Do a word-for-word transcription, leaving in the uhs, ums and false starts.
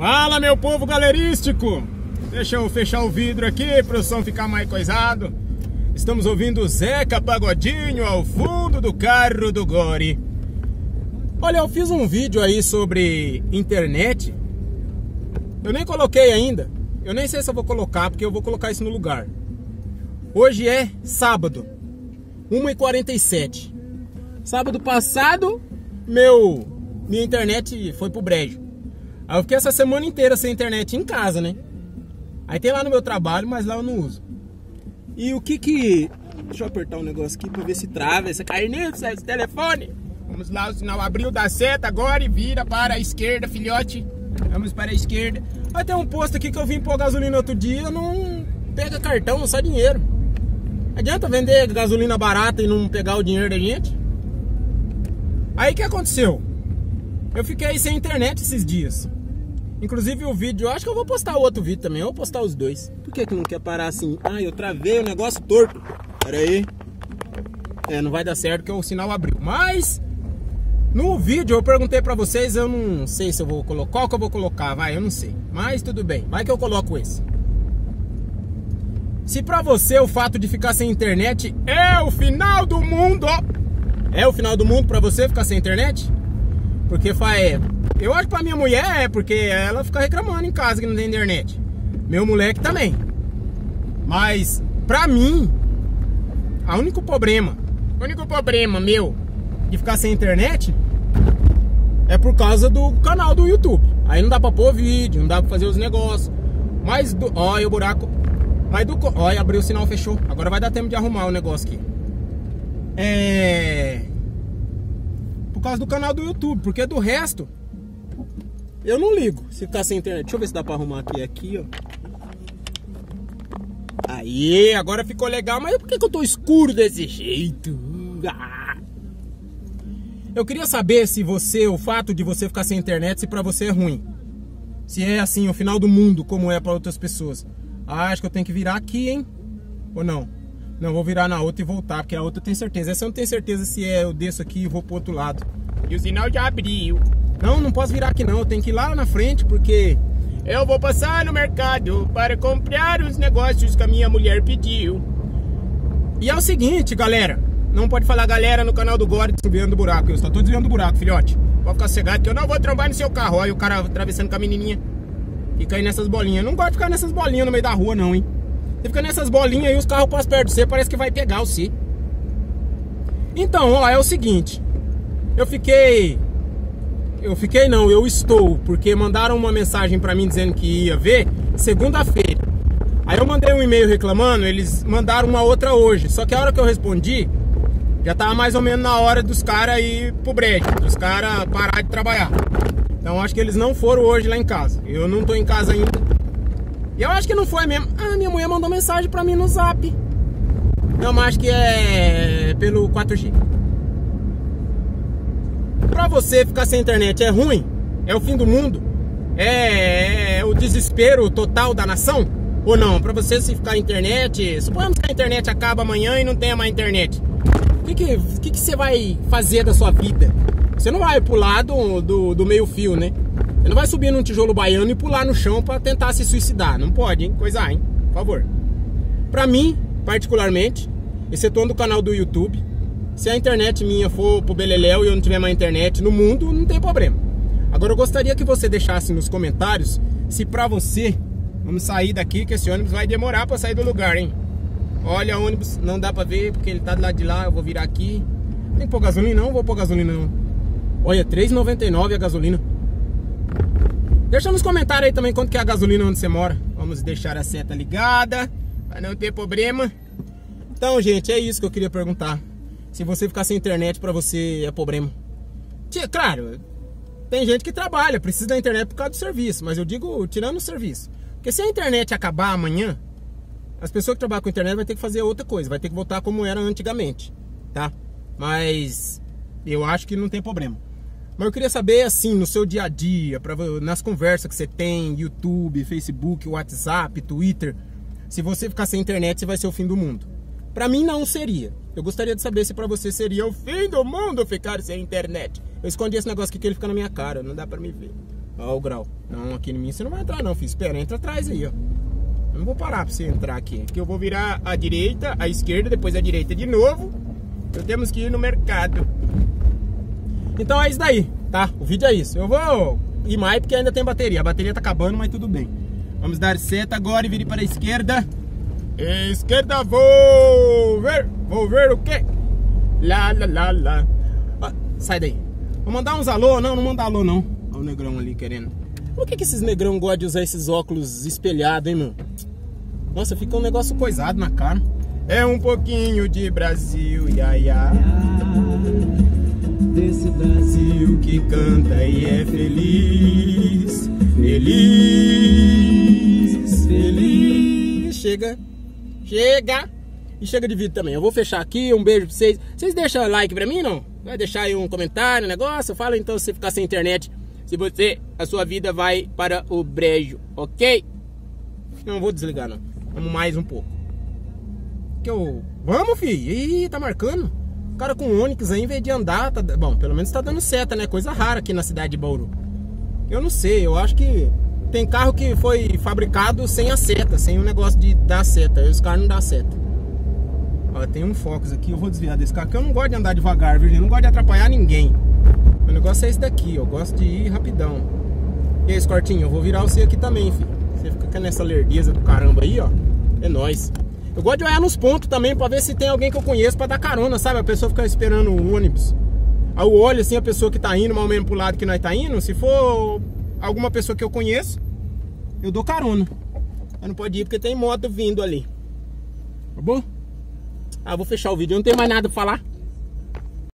Fala, meu povo galerístico! Deixa eu fechar o vidro aqui para o som ficar mais coisado. Estamos ouvindo Zeca Pagodinho ao fundo do carro do Gori. Olha, eu fiz um vídeo aí sobre internet. Eu nem coloquei ainda. Eu nem sei se eu vou colocar, porque eu vou colocar isso no lugar. Hoje é sábado, uma e quarenta e sete. Sábado passado, meu, minha internet foi pro brejo. Aí eu fiquei essa semana inteira sem internet em casa, né? Aí tem lá no meu trabalho, mas lá eu não uso. E o que que... Deixa eu apertar um negócio aqui pra ver se trava essa carniça, esse telefone. Vamos lá, o sinal abriu da seta agora e vira para a esquerda, filhote. Vamos para a esquerda. Aí tem um posto aqui que eu vim pôr gasolina outro dia, não pega cartão, só dinheiro. Adianta vender gasolina barata e não pegar o dinheiro da gente? Aí o que aconteceu? Eu fiquei sem internet esses dias. Inclusive o vídeo, eu acho que eu vou postar outro vídeo também. Eu vou postar os dois. Por que que não quer parar assim? Ah, eu travei o negócio torto. Pera aí. É, não vai dar certo porque o sinal abriu. Mas no vídeo eu perguntei pra vocês, eu não sei se eu vou colocar. Qual que eu vou colocar? Vai, eu não sei. Mas tudo bem, vai que eu coloco esse. Se pra você o fato de ficar sem internet é o final do mundo, é o final do mundo pra você ficar sem internet? Porque faz... Eu acho que pra minha mulher é, porque ela fica reclamando em casa que não tem internet. Meu moleque também. Mas pra mim, o único problema, o único problema meu de ficar sem internet é por causa do canal do YouTube. Aí não dá pra pôr vídeo, não dá pra fazer os negócios. Mas, do... olha o buraco. Mas do... Olha, abriu o sinal, fechou. Agora vai dar tempo de arrumar o negócio aqui. É... Por causa do canal do YouTube, porque do resto eu não ligo se ficar sem internet. Deixa eu ver se dá pra arrumar aqui, aqui, ó. Aí, agora ficou legal. Mas por que que eu tô escuro desse jeito? Ah. Eu queria saber se você, o fato de você ficar sem internet, se pra você é ruim. Se é assim, o final do mundo, como é pra outras pessoas. Ah, acho que eu tenho que virar aqui, hein? Ou não? Não, vou virar na outra e voltar, porque a outra eu tenho certeza. Essa eu não tenho certeza se é eu desço aqui e vou pro outro lado. E o sinal já abriu. Não, não posso virar aqui não, eu tenho que ir lá na frente, porque eu vou passar no mercado para comprar os negócios que a minha mulher pediu. E é o seguinte, galera, não pode falar galera no canal do Gori desviando do buraco. Eu só tô desviando do buraco, filhote. Pode ficar cegado que eu não vou trombar no seu carro. Olha o cara atravessando com a menininha. Fica aí nessas bolinhas. Eu não gosto de ficar nessas bolinhas no meio da rua não, hein. Você fica nessas bolinhas e os carros passam perto de você, parece que vai pegar você. Então, ó, é o seguinte. Eu fiquei... Eu fiquei não, eu estou, porque mandaram uma mensagem pra mim dizendo que ia ver segunda-feira. Aí eu mandei um e-mail reclamando, eles mandaram uma outra hoje. Só que a hora que eu respondi, já tava mais ou menos na hora dos caras ir pro brejo, dos caras parar de trabalhar. Então acho que eles não foram hoje lá em casa. Eu não tô em casa ainda. E eu acho que não foi mesmo. Ah, minha mulher mandou mensagem pra mim no zap. Eu acho que é pelo quatro G. Pra você ficar sem internet é ruim? É o fim do mundo? É, é o desespero total da nação? Ou não? Pra você se ficar internet... Suponhamos que a internet acaba amanhã e não tenha mais internet. O que que, que que você vai fazer da sua vida? Você não vai pular do, do, do meio fio, né? Você não vai subir num tijolo baiano e pular no chão pra tentar se suicidar. Não pode, hein? Coisa, hein? Por favor. Pra mim, particularmente, excetuando o canal do YouTube, se a internet minha for pro beleléu e eu não tiver mais internet no mundo, não tem problema. Agora eu gostaria que você deixasse nos comentários se pra você... Vamos sair daqui que esse ônibus vai demorar pra sair do lugar, hein? Olha o ônibus, não dá pra ver porque ele tá do lado de lá. Eu vou virar aqui. Tem que pôr gasolina? Não vou pôr gasolina não. Olha, três e noventa e nove a gasolina. Deixa nos comentários aí também quanto que é a gasolina onde você mora. Vamos deixar a seta ligada pra não ter problema. Então, gente, é isso que eu queria perguntar. Se você ficar sem internet pra você é problema. Claro, tem gente que trabalha, precisa da internet por causa do serviço. Mas eu digo tirando o serviço. Porque se a internet acabar amanhã, as pessoas que trabalham com internet vai ter que fazer outra coisa. Vai ter que voltar como era antigamente, tá? Mas eu acho que não tem problema. Mas eu queria saber assim, no seu dia a dia, pra, nas conversas que você tem, YouTube, Facebook, WhatsApp, Twitter, se você ficar sem internet, você vai ser o fim do mundo. Pra mim não seria. Eu gostaria de saber se pra você seria o fim do mundo ficar sem internet. Eu escondi esse negócio aqui que ele fica na minha cara, não dá pra me ver. Ó o grau. Não, aqui em mim você não vai entrar não, filho. Espera, entra atrás aí, ó. Eu não vou parar pra você entrar aqui. Aqui eu vou virar a direita, a esquerda, depois a direita de novo. Então temos que ir no mercado. Então é isso daí, tá? O vídeo é isso. Eu vou ir mais porque ainda tem bateria. A bateria tá acabando, mas tudo bem. Vamos dar seta agora e virar para a esquerda. Esquerda, vou ver. Vou ver o quê? Lá, lá, lá, lá. Ah, sai daí. Vou mandar uns alô. Não, não mandar alô, não. Olha o negrão ali querendo. Por que que esses negrão gostam de usar esses óculos espelhados, hein, mano? Nossa, fica um negócio coisado na cara. É um pouquinho de Brasil, ia, ia. Desse Brasil que canta e é feliz. Feliz, feliz. Chega, chega. E chega de vídeo também. Eu vou fechar aqui, um beijo pra vocês. Vocês deixam like pra mim, não? Vai deixar aí um comentário, um negócio? Fala então se você ficar sem internet. Se você, a sua vida vai para o brejo, ok? Não vou desligar não. Vamos mais um pouco. Que eu... Vamos, filho. Ih, tá marcando. O cara com Onix aí, em vez de andar, tá... Bom, pelo menos tá dando seta, né? Coisa rara aqui na cidade de Bauru. Eu não sei, eu acho que tem carro que foi fabricado sem a seta, sem o negócio de dar seta. Aí os caras não dão seta. Ó, tem um Focus aqui, eu vou desviar desse carro, porque eu não gosto de andar devagar, viu? Eu não gosto de atrapalhar ninguém. O negócio é esse daqui, eu gosto de ir rapidão. E aí, Escortinho, eu vou virar você aqui também, filho. Você fica nessa lerdeza do caramba aí, ó. É nóis. Eu gosto de olhar nos pontos também pra ver se tem alguém que eu conheço pra dar carona, sabe? A pessoa fica esperando o ônibus. Aí eu olho assim a pessoa que tá indo, mais ou menos pro lado que nós tá indo. Se for alguma pessoa que eu conheço, eu dou carona. Mas não pode ir porque tem moto vindo ali. Tá bom? Ah, vou fechar o vídeo, eu não tenho mais nada pra falar.